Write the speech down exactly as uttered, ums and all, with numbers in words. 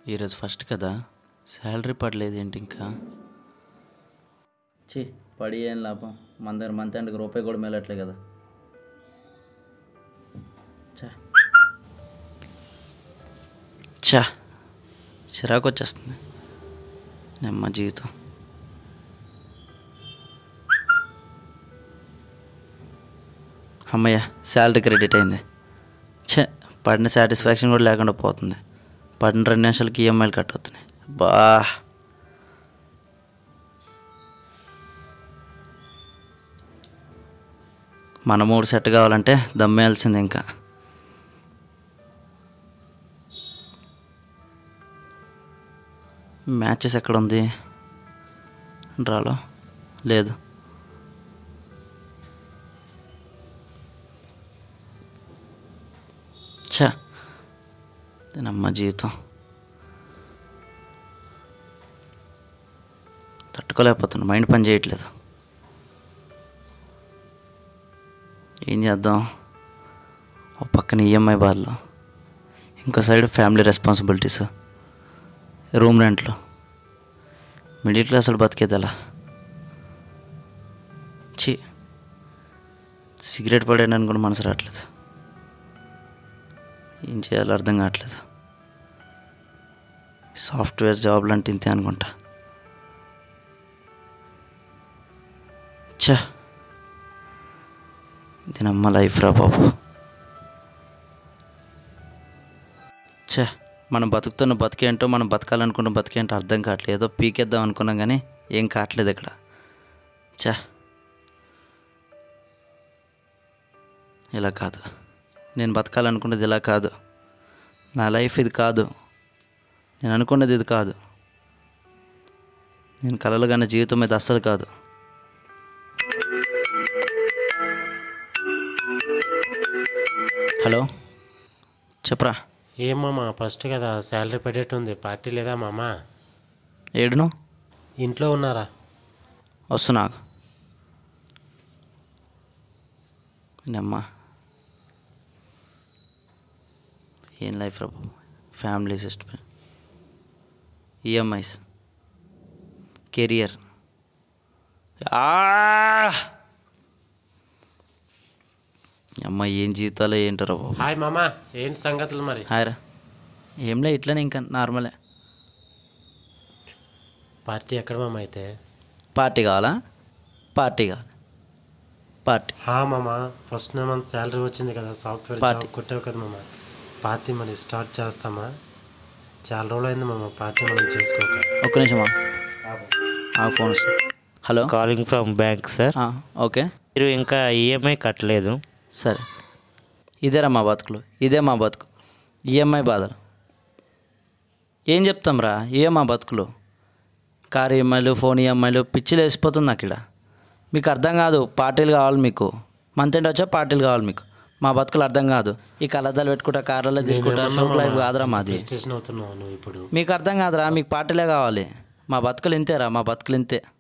ఈరోజు ఫస్ట్ కదా, శాలరీ పడలేదు ఏంటి ఇంకా? చి పడి ఏం లాభం, మన దగ్గర మంత్ ఎండ్కి రూపాయి కూడా మేలట్లే కదా. చా చా చిరాకు వచ్చేస్తుంది నెమ్మ జీవితం. అమ్మయ్య శాలరీ క్రెడిట్ అయింది. ఛే పడిన సాటిస్ఫాక్షన్ కూడా లేకుండా పోతుంది. పడిన రెండు నిమిషాలకి ఈఎంఐలు కట్ అవుతున్నాయి. బా మన మూడు సెట్ కావాలంటే దమ్మేయాల్సింది. ఇంకా మ్యాచెస్ ఎక్కడ ఉంది? డ్రాలో లేదు. ఛా దీనమ్మ జీవితం తట్టుకోలేకపోతున్నా. మైండ్ పని చేయట్లేదు. ఏం చేద్దాం? ఒక పక్కన ఈఎంఐ బాధలు, ఇంకో సైడ్ ఫ్యామిలీ రెస్పాన్సిబిలిటీస్, రూమ్ రెంట్లు. మిడిల్ క్లాస్ వాళ్ళు బతికేది అలా. చి సిగరెట్ పడేయడానికి కూడా మనసు రావట్లేదు. ఏం చేయాలో అర్థం కావట్లేదు. సాఫ్ట్వేర్ జాబ్లు అంటే ఇంతే అనుకుంటా. ఛా దీనమ్మ లైఫ్ రా బాబు. ఛా మనం బతుకుతున్న బతికేంటో, మనం బతకాలనుకున్న బతికేంటో అర్థం కావట్లేదు. ఏదో పీకేద్దాం అనుకున్నాం కానీ ఏం కావట్లేదు ఇక్కడ. ఛా ఇలా కాదు. నేను బతకాలనుకున్నది ఇలా కాదు. నా లైఫ్ ఇది కాదు. నేను అనుకున్నది ఇది కాదు. నేను కలలు కన్న జీవితం ఇది అస్సలు కాదు. హలో చెప్పరా. ఏమమ్మా ఫస్ట్ కదా, శాలరీ పడేట్టుంది. పార్టీ లేదా మామ? ఏడును ఇంట్లో ఉన్నారా? వస్తున్నా. అమ్మా ఏం లైఫ్ రా బాబు. Family system, EMIs, career. అమ్మ ఏం జీవితాలో ఏంటారా బాబు. హాయ్ మామ, ఏంటి సంగతులు మరి? హాయ్ రా. ఏంలే ఇట్లనే ఇంకా నార్మలే. పార్టీ ఎక్కడ మామ? అయితే పార్టీ కావాలా? పార్టీ కావాలి. పార్టీ హా మామ, ఫస్ట్ మంత్ శాలరీ వచ్చింది కదా, సాఫ్ట్వేర్ జాబ్ కొట్టావు కదా మామ. పార్టీ మరి స్టార్ట్ చేస్తామా? చాలా రోజులు అయింది మామ పార్టీ మనం చేసుకోక. ఒక్క నిమిషం ఫోన్ వస్తుంది. Hello, calling from bank sir. Okay, మీరు ఇంకా ఈఎంఐ కట్టలేదు. సరే ఇదేరా మా బతుకులు, ఇదే మా బతుకు. ఈఎంఐ బాధలు ఏం చెప్తాం రా. ఇవే మా బతుకులు. కార్ ఈఎంఐలు, ఫోన్ ఈఎంఐలు, పిచ్చిలు వేసిపోతుంది నాకు ఇక్కడ. మీకు అర్థం కాదు. పార్టీలు కావాలి మీకు. మంత్ ఎండ్ వచ్చా పార్టీలు కావాలి మీకు. మా బతుకులు అర్థం కాదు. ఈ కలద్దాలు పెట్టుకుంటా, కార్లలో తిరుగుకుంటా, షోక్ లైఫ్ కాదురా మాది. స్టేషన్ అవుతున్నావు నువ్వు ఇప్పుడు. మీకు అర్థం కాదురా. మీకు పార్టీలే కావాలి. మా బతుకులు ఇంతేరా. మా బతుకులు ఇంతే.